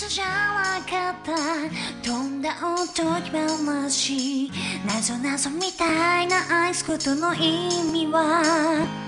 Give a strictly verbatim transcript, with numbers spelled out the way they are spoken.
初じゃなかった飛んだおとぎ話なぞなぞみたいな愛すことの意味は